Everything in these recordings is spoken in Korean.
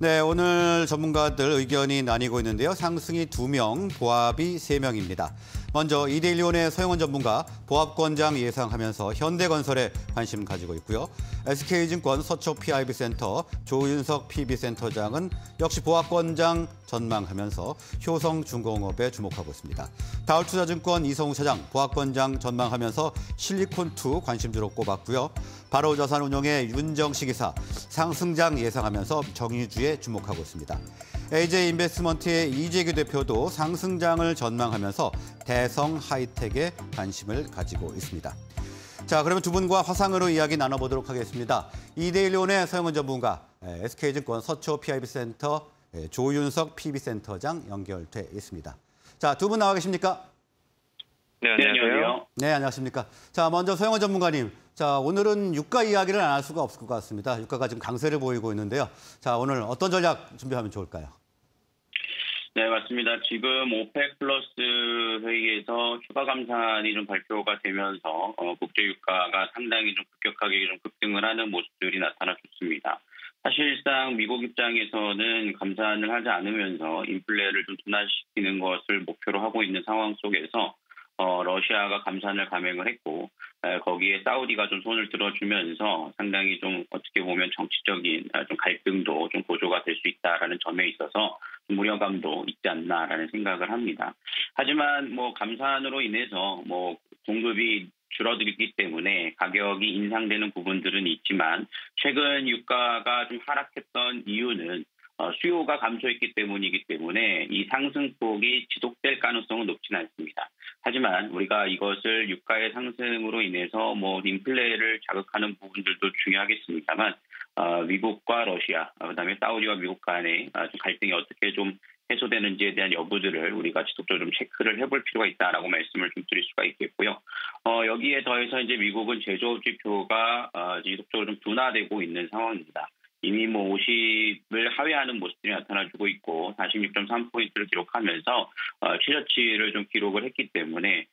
네, 오늘 전문가들 의견이 나뉘고 있는데요. 상승이 2명, 보합이 3명입니다. 먼저 이데일리온의 서영원 전문가 보합권장 예상하면서 현대건설에 관심 가지고 있고요. SK증권 서초 PIB센터 조윤석 PB센터장은 역시 보합권장 전망하면서 효성중공업에 주목하고 있습니다. 다울투자증권 이성우 차장 보합권장 전망하면서 실리콘2 관심주로 꼽았고요. 바로자산운용의 윤정식 이사 상승장 예상하면서 정유주에 주목하고 있습니다. AJ인베스트먼트의 이재규 대표도 상승장을 전망하면서 대성 하이텍에 관심을 가지고 있습니다. 자, 그러면 두 분과 화상으로 이야기 나눠보도록 하겠습니다. 이데일리온의 서영원 전문가, SK증권 서초 PIB센터 조윤석 PB센터장 연결돼 있습니다. 자, 두 분 나와 계십니까? 네, 안녕하세요. 네, 안녕하십니까. 자, 먼저 서영원 전문가님. 자, 오늘은 유가 이야기를 안 할 수가 없을 것 같습니다. 유가가 지금 강세를 보이고 있는데요. 자, 오늘 어떤 전략 준비하면 좋을까요? 네, 맞습니다. 지금 오펙 플러스 회의에서 추가 감산이 좀 발표가 되면서 국제 유가가 상당히 좀 급격하게 좀 급등을 하는 모습들이 나타났습니다. 사실상 미국 입장에서는 감산을 하지 않으면서 인플레를 좀 둔화시키는 것을 목표로 하고 있는 상황 속에서 러시아가 감산을 감행을 했고 거기에 사우디가 좀 손을 들어주면서 상당히 좀 어떻게 보면 정치적인 좀 갈등도 좀 고조가 될 수 있다라는 점에 있어서 좀 우려감도 있지 않나라는 생각을 합니다. 하지만 뭐 감산으로 인해서 뭐 공급이 줄어들기 때문에 가격이 인상되는 부분들은 있지만 최근 유가가 좀 하락했던 이유는 수요가 감소했기 때문이기 때문에 이 상승폭이 지속될 가능성은 높지는 않습니다. 하지만 우리가 이것을 유가의 상승으로 인해서 뭐 인플레를 자극하는 부분들도 중요하겠습니다만 미국과 러시아, 그다음에 사우디와 미국 간의 좀 갈등이 어떻게 좀 해소되는지에 대한 여부들을 우리가 지속적으로 좀 체크를 해볼 필요가 있다라고 말씀을 좀 드릴 수가 있겠고요. 여기에 더해서 이제 미국은 제조업 지표가 지속적으로 좀 둔화되고 있는 상황입니다. 이미 뭐 50을 하회하는 모습들이 나타나주고 있고 46.3포인트를 기록하면서 최저치를 좀 기록을 했기 때문에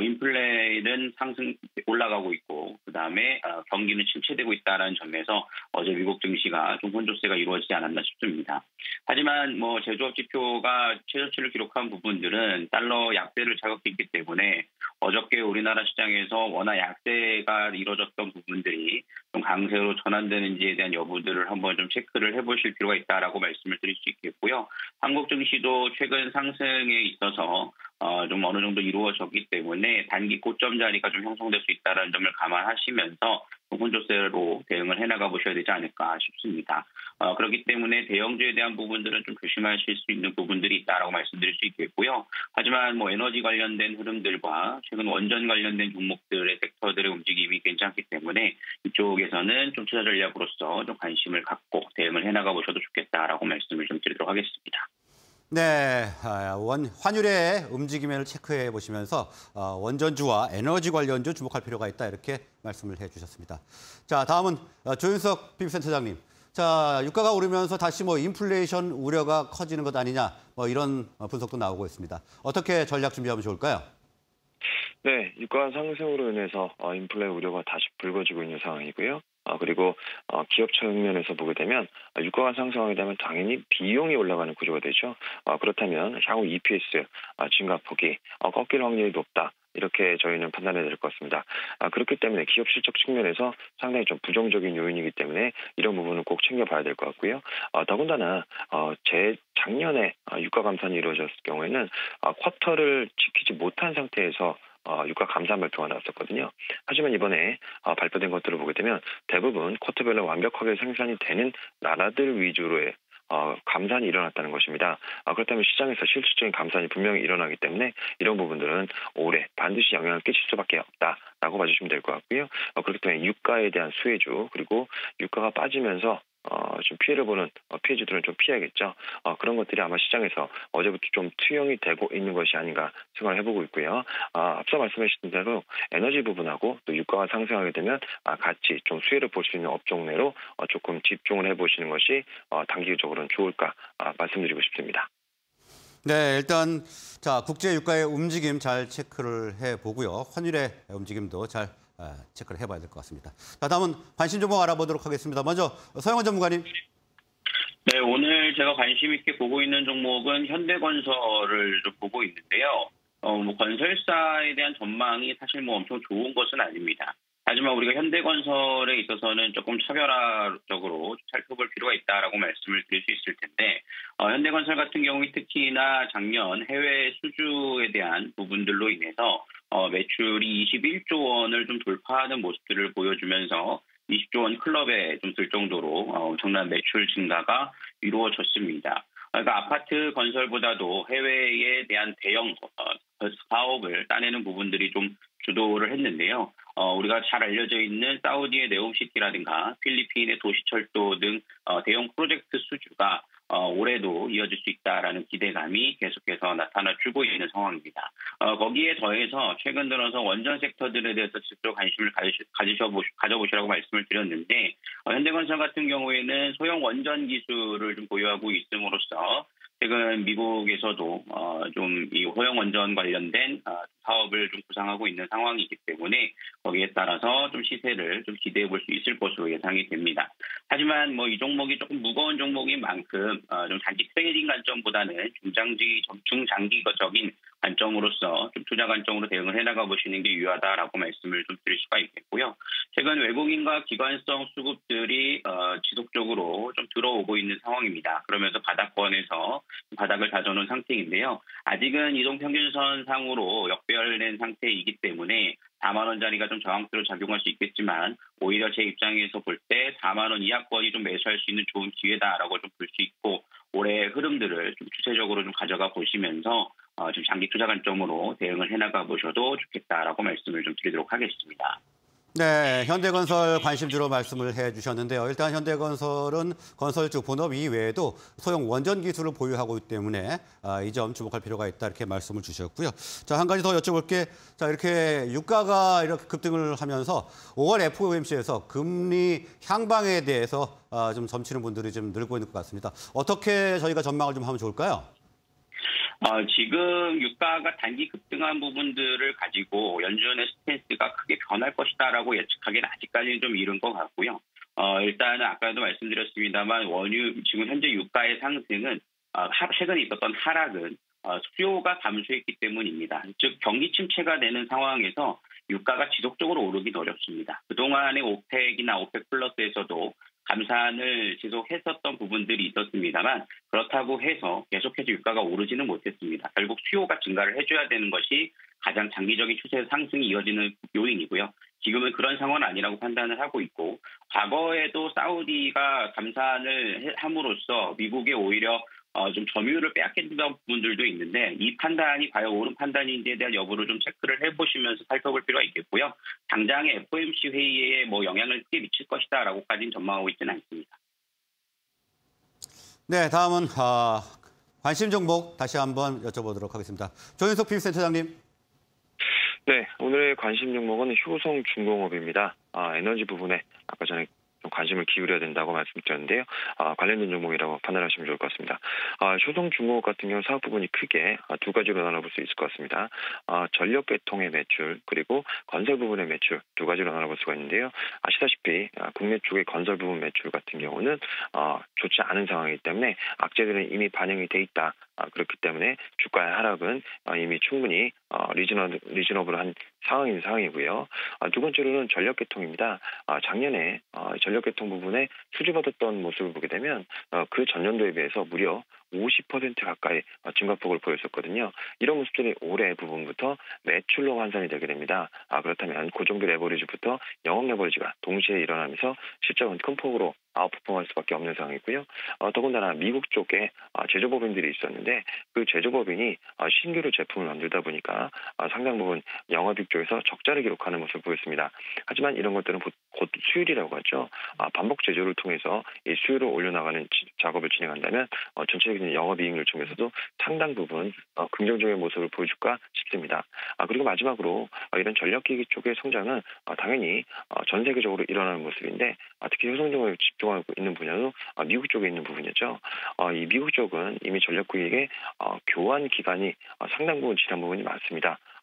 인플레는 상승 올라가고 있고 그다음에 경기는 침체되고 있다는 점에서 어제 미국 증시가 좀 혼조세가 이루어지지 않았나 싶습니다. 하지만 뭐 제조업 지표가 최저치를 기록한 부분들은 달러 약세를 자극했기 때문에 어저께 우리나라 시장에서 워낙 약세가 이루어졌던 부분들이 좀 강세로 전환되는지에 대한 여부들을 한번 좀 체크를 해보실 필요가 있다라고 말씀을 드릴 수 있겠고요. 한국 증시도 최근 상승에 있어서 좀 어느 정도 이루어졌기 때문에 단기 고점 자리가 좀 형성될 수 있다는 점을 감안하시면서 혼조세로 대응을 해나가 보셔야 되지 않을까 싶습니다. 그렇기 때문에 대형주에 대한 부분들은 좀 조심하실 수 있는 부분들이 있다라고 말씀드릴 수 있겠고요. 하지만 뭐 에너지 관련된 흐름들과 최근 원전 관련된 종목들의 섹터들의 움직임이 괜찮기 때문에 이쪽에서는 좀 투자 전략으로서 좀 관심을 갖고 대응을 해나가 보셔도 좋겠다라고 말씀을 좀 드리도록 하겠습니다. 네, 환율의 움직임을 체크해 보시면서 원전주와 에너지 관련주 주목할 필요가 있다 이렇게 말씀을 해주셨습니다. 자, 다음은 조윤석 PB센터장님. 자, 유가가 오르면서 다시 뭐 인플레이션 우려가 커지는 것 아니냐 뭐 이런 분석도 나오고 있습니다. 어떻게 전략 준비하면 좋을까요? 네, 유가 상승으로 인해서 인플레 우려가 다시 불거지고 있는 상황이고요. 그리고 기업 측면에서 보게 되면 유가가 상승하게 되면 당연히 비용이 올라가는 구조가 되죠. 그렇다면 향후 EPS 증가폭이 꺾일 확률이 높다. 이렇게 저희는 판단해야 될 것 같습니다. 그렇기 때문에 기업 실적 측면에서 상당히 좀 부정적인 요인이기 때문에 이런 부분은 꼭 챙겨봐야 될 것 같고요. 더군다나 작년에 유가 감산이 이루어졌을 경우에는 쿼터를 지키지 못한 상태에서 유가 감산 발표가 나왔었거든요. 하지만 이번에 발표된 것들을 보게 되면 대부분 쿼터별로 완벽하게 생산이 되는 나라들 위주로의 감산이 일어났다는 것입니다. 그렇다면 시장에서 실질적인 감산이 분명히 일어나기 때문에 이런 부분들은 올해 반드시 영향을 끼칠 수밖에 없다라고 봐주시면 될 것 같고요. 그렇기 때문에 유가에 대한 수혜주 그리고 유가가 빠지면서 좀 피해를 보는 피해주들은 좀 피해야겠죠. 그런 것들이 아마 시장에서 어제부터 좀 투영이 되고 있는 것이 아닌가 생각을 해보고 있고요. 앞서 말씀하신 대로 에너지 부분하고 또 유가가 상승하게 되면 같이 좀 수혜를 볼 수 있는 업종 내로 조금 집중을 해보시는 것이 단기적으로는 좋을까 말씀드리고 싶습니다. 네, 일단 자 국제 유가의 움직임 잘 체크를 해보고요. 환율의 움직임도 잘 체크를 해봐야 될 것 같습니다. 자, 다음은 관심 종목 알아보도록 하겠습니다. 먼저 서영원 전문가님. 네, 오늘 사실 제가 관심 있게 보고 있는 종목은 현대건설을 좀 보고 있는데요. 뭐 건설사에 대한 전망이 사실 뭐 엄청 좋은 것은 아닙니다. 하지만 우리가 현대건설에 있어서는 조금 차별화적으로 살펴볼 필요가 있다라고 말씀을 드릴 수 있을 텐데, 현대건설 같은 경우에 특히나 작년 해외 수주에 대한 부분들로 인해서 매출이 21조 원을 좀 돌파하는 모습들을 보여주면서 20조 원 클럽에 좀 들 정도로 엄청난 매출 증가가 이루어졌습니다. 그러니까 아파트 건설보다도 해외에 대한 대형 사업을 따내는 부분들이 좀 주도를 했는데요. 우리가 잘 알려져 있는 사우디의 네옴시티라든가 필리핀의 도시철도 등 대형 프로젝트 수주가 올해도 이어질 수 있다라는 기대감이 계속해서 나타나주고 있는 상황입니다. 거기에 더해서 최근 들어서 원전 섹터들에 대해서 직접 관심을 가져보시라고 말씀을 드렸는데, 현대건설 같은 경우에는 소형 원전 기술을 좀 보유하고 있음으로써 최근 미국에서도 좀 이 소형 원전 관련된 사업을 좀 구상하고 있는 상황이기 때문에 거기에 따라서 좀 시세를 좀 기대해 볼 수 있을 것으로 예상이 됩니다. 하지만 뭐 이 종목이 조금 무거운 종목인 만큼 좀 단기 트레이딩 관점보다는 중장기적인 관점으로서 좀 투자 관점으로 대응을 해나가 보시는 게 유효하다라고 말씀을 좀 드릴 수가 있겠고요. 최근 외국인과 기관성 수급들이 지속적으로 좀 들어오고 있는 상황입니다. 그러면서 바닥권에서 바닥을 다져놓은 상태인데요. 아직은 이동평균선 상으로 역배열된 상태이기 때문에 4만 원짜리가 좀 저항대로 작용할 수 있겠지만, 오히려 제 입장에서 볼 때 4만 원 이하권이 좀 매수할 수 있는 좋은 기회다라고 좀 볼 수 있고, 올해 흐름들을 좀 추세적으로 좀 가져가 보시면서 좀 장기 투자 관점으로 대응을 해나가 보셔도 좋겠다라고 말씀을 좀 드리도록 하겠습니다. 네, 현대건설 관심주로 말씀을 해주셨는데요. 일단 현대건설은 건설주 본업 이외에도 소형 원전 기술을 보유하고 있기 때문에 이 점 주목할 필요가 있다 이렇게 말씀을 주셨고요. 자, 한 가지 더 여쭤볼게. 자, 이렇게 유가가 이렇게 급등을 하면서 5월 FOMC에서 금리 향방에 대해서 좀 점치는 분들이 좀 늘고 있는 것 같습니다. 어떻게 저희가 전망을 좀 하면 좋을까요? 지금 유가가 단기 급등한 부분들을 가지고 연준의 스탠스가 크게 변할 것이다라고 예측하기는 아직까지는 좀 이른 것 같고요. 일단은 아까도 말씀드렸습니다만 지금 현재 유가의 상승은 최근에 있었던 하락은 수요가 감소했기 때문입니다. 즉 경기 침체가 되는 상황에서 유가가 지속적으로 오르긴 어렵습니다. 그동안의 오펙이나 오펙 플러스에서도 감산을 지속했었던 부분들이 있었습니다만, 그렇다고 해서 계속해서 유가가 오르지는 못했습니다. 결국 수요가 증가를 해줘야 되는 것이 가장 장기적인 추세 상승이 이어지는 요인이고요. 지금은 그런 상황은 아니라고 판단을 하고 있고, 과거에도 사우디가 감산을 함으로써 미국에 오히려 좀 점유율을 빼앗겼던 부분들도 있는데, 이 판단이 과연 옳은 판단인지에 대한 여부를 좀 체크를 해보시면서 살펴볼 필요가 있겠고요. 당장의 FOMC 회의에 뭐 영향을 크게 미칠 것이다라고까지는 전망하고 있지는 않습니다. 네, 다음은 관심 종목 다시 한번 여쭤보도록 하겠습니다. 조윤석 PB센터장님. 네, 오늘의 관심 종목은 효성중공업입니다. 에너지 부분에 아까 전에 좀 관심을 기울여야 된다고 말씀드렸는데요. 관련된 종목이라고 판단하시면 좋을 것 같습니다. 효성중공업 같은 경우 사업 부분이 크게 두 가지로 나눠볼 수 있을 것 같습니다. 전력 계통의 매출, 그리고 건설 부분의 매출 두 가지로 나눠볼 수가 있는데요. 아시다시피 국내 쪽의 건설 부분 매출 같은 경우는 좋지 않은 상황이기 때문에 악재들은 이미 반영이 돼 있다. 그렇기 때문에 주가의 하락은 이미 충분히 리즈너블한 상황이고요. 두 번째로는 전력계통입니다. 작년에 전력계통 부분에 수주받았던 모습을 보게 되면 그 전년도에 비해서 무려 50% 가까이 증가폭을 보였었거든요. 이런 모습들이 올해 부분부터 매출로 환산이 되게 됩니다. 그렇다면 고정비 레버리지부터 영업 레버리지가 동시에 일어나면서 실적은 큰 폭으로 아웃퍼폼할 수밖에 없는 상황이고요. 더군다나 미국 쪽에 제조법인들이 있었는데 그 제조법인이 신규로 제품을 만들다 보니까 상당 부분 영업이익 쪽에서 적자를 기록하는 모습을 보였습니다. 하지만 이런 것들은 곧 수율이라고 하죠. 반복 제조를 통해서 이 수율을 올려나가는 작업을 진행한다면 전체적인 영업이익 요청에서도 상당 부분 긍정적인 모습을 보여줄까 싶습니다. 그리고 마지막으로 이런 전력기기 쪽의 성장은 당연히 전 세계적으로 일어나는 모습인데 특히 효성중공업에 집중하고 있는 분야도 미국 쪽에 있는 부분이죠. 이 미국 쪽은 이미 전력기기의 교환 기간이 상당 부분 지난 부분이 많습니다.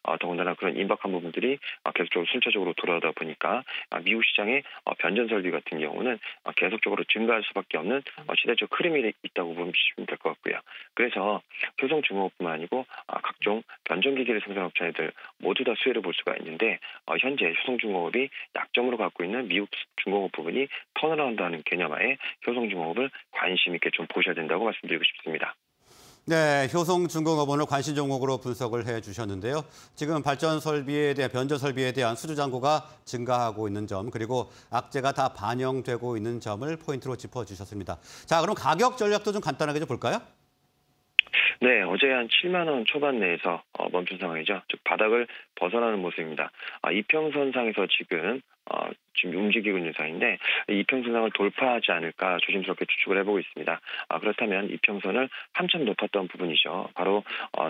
더군다나 그런 임박한 부분들이 계속적으로 순차적으로 돌아오다 보니까 미국 시장의 변전 설비 같은 경우는 계속적으로 증가할 수밖에 없는 시대적 흐름이 있다고 보시면 될 것 같고요. 그래서 효성중공업뿐만 아니고 각종 변전기기를 생산하는 업체들 모두 다 수혜를 볼 수가 있는데 현재 효성중공업이 약점으로 갖고 있는 미국 중공업 부분이 턴어라운드하는 개념하에 효성중공업을 관심 있게 좀 보셔야 된다고 말씀드리고 싶습니다. 네, 효성중공업 오늘 관심 종목으로 분석을 해주셨는데요. 지금 발전 설비에 대한 변전 설비에 대한 수주 잔고가 증가하고 있는 점 그리고 악재가 다 반영되고 있는 점을 포인트로 짚어주셨습니다. 자, 그럼 가격 전략도 좀 간단하게 좀 볼까요? 네, 어제 한 7만 원 초반 내에서 멈춘 상황이죠. 즉 바닥을 벗어나는 모습입니다. 이평선상에서 지금 움직이고 있는 상황인데 이평선상을 돌파하지 않을까 조심스럽게 추측을 해보고 있습니다. 그렇다면 이평선을 한참 높았던 부분이죠. 바로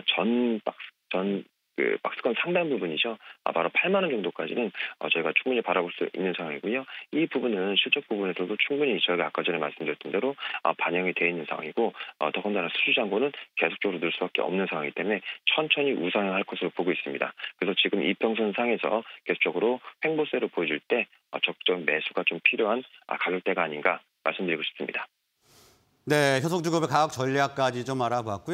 박스권 상단 부분이죠. 바로 8만 원 정도까지는 저희가 충분히 바라볼 수 있는 상황이고요. 이 부분은 실적 부분에서도 충분히 저희가 아까 전에 말씀드렸던 대로 반영이 되어 있는 상황이고 더군다나 수주 잔고는 계속적으로 늘 수밖에 없는 상황이기 때문에 천천히 우상향할 것으로 보고 있습니다. 그래서 지금 이평선 상에서 계속적으로 횡보세를 보여줄 때 적정 매수가 좀 필요한 가격대가 아닌가 말씀드리고 싶습니다. 네, 효성중공업의 가격 전략까지 좀 알아봤고요.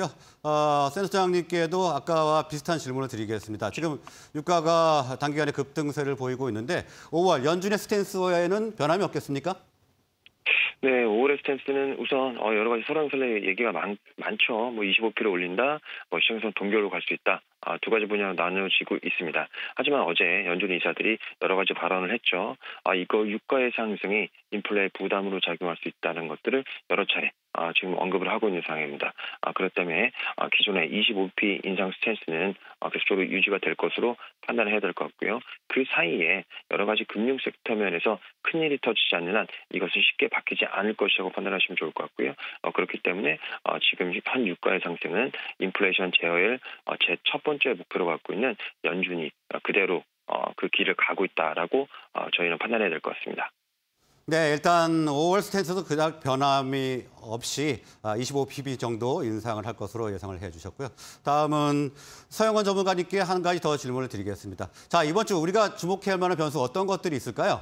센터장님께도 아까와 비슷한 질문을 드리겠습니다. 지금 유가가 단기간에 급등세를 보이고 있는데 5월 연준의 스탠스에는 변함이 없겠습니까? 네, 5월의 스탠스는 우선 여러 가지 설왕설래 얘기가 많죠. 25p를 올린다, 시장에서 동결로 갈 수 있다. 두 가지 분야로 나누어지고 있습니다. 하지만 어제 연준 이사들이 여러 가지 발언을 했죠. 이거 유가의 상승이 인플레 부담으로 작용할 수 있다는 것들을 여러 차례 지금 언급을 하고 있는 상황입니다. 그렇기 때문에 기존의 25p 인상 스탠스는 계속적으로 유지가 될 것으로 판단을 해야 될 것 같고요. 그 사이에 여러 가지 금융 섹터 면에서 큰일이 터지지 않는 한 이것은 쉽게 바뀌지 않을 것이라고 판단하시면 좋을 것 같고요. 그렇기 때문에 지금 현 유가의 상승은 인플레이션 제어의 제 첫 번째 목표로 갖고 있는 연준이 그대로 그 길을 가고 있다라고 저희는 판단해야 될 것 같습니다. 네, 일단 5월 스탠스도 그닥 변함이 없이 25pb 정도 인상을 할 것으로 예상을 해주셨고요. 다음은 서영원 전문가님께 한 가지 더 질문을 드리겠습니다. 자, 이번 주 우리가 주목해야 할 만한 변수 어떤 것들이 있을까요?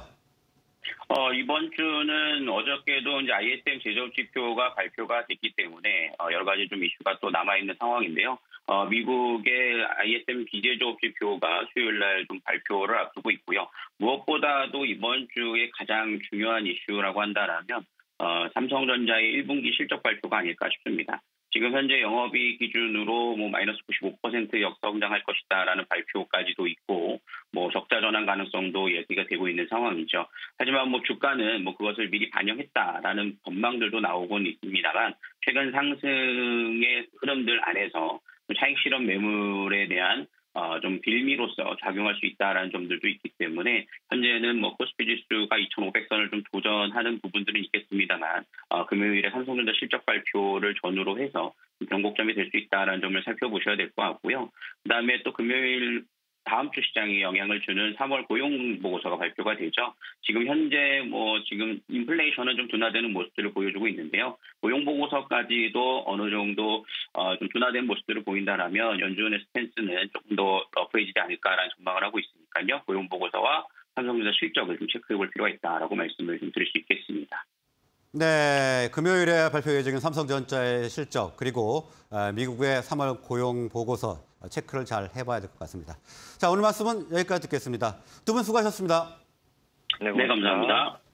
이번 주는 어저께도 이제 ISM 제조업 지표가 발표가 됐기 때문에 여러 가지 좀 이슈가 또 남아있는 상황인데요. 미국의 ISM 기계조업 지표가 수요일 날 좀 발표를 앞두고 있고요. 무엇보다도 이번 주에 가장 중요한 이슈라고 한다면 삼성전자의 1분기 실적 발표가 아닐까 싶습니다. 지금 현재 영업이익 기준으로 마이너스 95% 역성장할 것이다라는 발표까지도 있고 적자 전환 가능성도 얘기가 되고 있는 상황이죠. 하지만 주가는 그것을 미리 반영했다라는 전망들도 나오곤 있습니다만 최근 상승의 흐름들 안에서 차익 실현 매물에 대한 좀 빌미로서 작용할 수 있다라는 점들도 있기 때문에 현재는 코스피 지수가 2,500선을 좀 도전하는 부분들은 있겠습니다만 금요일에 삼성전자 실적 발표를 전후로 해서 변곡점이 될 수 있다라는 점을 살펴보셔야 될 것 같고요. 그다음에 또 금요일 다음 주 시장에 영향을 주는 3월 고용 보고서가 발표가 되죠. 지금 현재 지금 인플레이션은 좀 둔화되는 모습들을 보여주고 있는데요. 고용 보고서까지도 어느 정도 좀 둔화된 모습들을 보인다라면 연준의 스탠스는 조금 더 러프해지지 않을까라는 전망을 하고 있으니까요. 고용 보고서와 삼성전자 실적을 좀 체크해볼 필요가 있다라고 말씀을 좀 드릴 수 있겠습니다. 네, 금요일에 발표 예정인 삼성전자의 실적 그리고 미국의 3월 고용 보고서 체크를 잘 해봐야 될 것 같습니다. 자, 오늘 말씀은 여기까지 듣겠습니다. 두 분 수고하셨습니다. 네, 감사합니다.